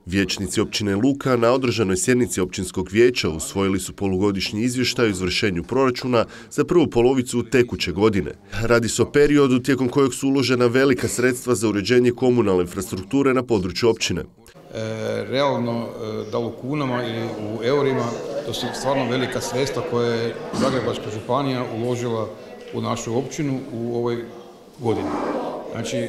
Vijećnici općine Luka na održanoj sjednici općinskog vijeća usvojili su polugodišnji izvještaj o izvršenju proračuna za prvu polovicu tekuće godine. Radi se o periodu tijekom kojeg su uložena velika sredstva za uređenje komunalne infrastrukture na području općine. Realno, da u kunama ili u eurima, to su stvarno velika sredstva koje je Zagrebačka županija uložila u našu općinu u ovoj godini. Znači,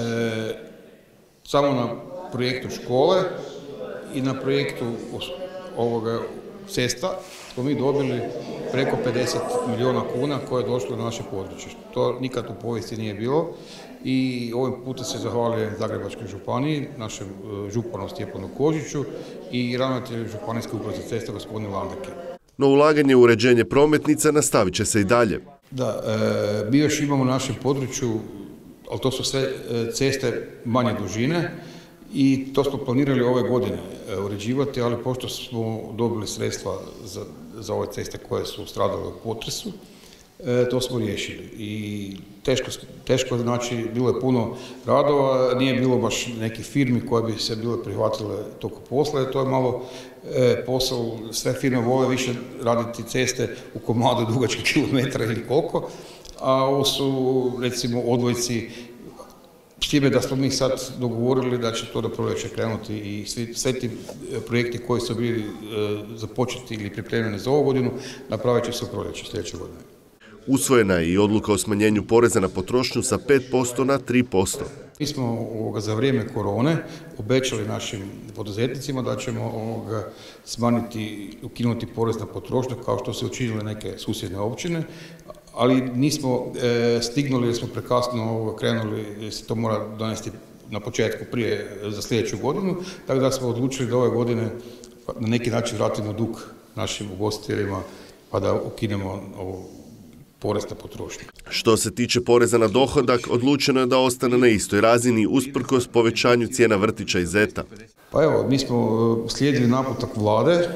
samo na projektu škole i na projektu ovoga cesta smo mi dobili preko 50 milijuna kuna koje je došlo na naše područje. To nikad u povijesti nije bilo i ovim putem se zahvaljujem Zagrebačkoj županiji, našem županu Stjepanu Kožiću i ravnatelju Županijske uprave za ceste gospodinu Landeke. No ulaganje u uređenje prometnica nastavit će se i dalje. Da, mi još imamo u našem području, ali to su sve ceste manje dužine i to smo planirali ove godine uređivati, ali pošto smo dobili sredstva za ove ceste koje su stradale u potresu, to smo riješili. I teško znači, bilo je puno radova, nije bilo baš nekih firmi koje bi se bile prihvatile tog posla, to je malo posao, sve firme vole više raditi ceste u komadu dugačkih kilometra ili koliko, a ovo su recimo odvojci, s time da smo mi sad dogovorili da će to do proljeća krenuti i sve ti projekti koji su bili započeti ili pripremljeni za ovu godinu napravit će se u proljeće sljedeće godine. Usvojena je i odluka o smanjenju poreza na potrošnju sa 5% na 3%. Mi smo za vrijeme korone obećali našim poduzetnicima da ćemo smanjiti, ukinuti porez na potrošnju kao što se učinile neke susjedne općine, ali nismo stignuli jer smo prekasno krenuli, jer se to mora donesti na početku prije za sljedeću godinu, tako da smo odlučili da ove godine na neki način vratimo dug našim ugostiteljima pa da ukinemo porez na potrošnju. Što se tiče poreza na dohodak, odlučeno je da ostane na istoj razini usprkos povećanju cijena vrtića i zeta. Pa evo, mi smo slijedili naputak vlade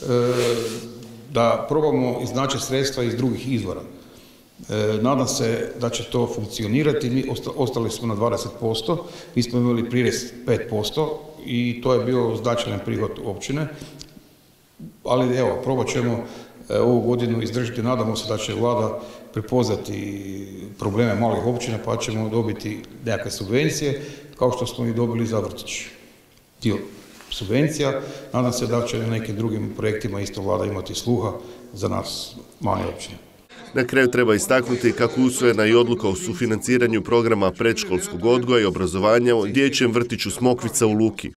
da probamo iznaći sredstva iz drugih izvora. Nadam se da će to funkcionirati. Mi ostali smo na 20%, mi smo imali prirez 5% i to je bio značajan prihod općine. Ali evo, probat ćemo ovu godinu izdržati. Nadamo se da će vlada prepoznati probleme malih općina pa ćemo dobiti nekakve subvencije kao što smo i dobili za vrtić. Dio subvencija. Nadam se da će na nekim drugim projektima isto vlada imati sluha za nas male općine. Na kraju treba istaknuti kako usvojena i odluka o sufinanciranju programa predškolskog odgoja i obrazovanja u dječjem vrtiću Smokvica u Luki.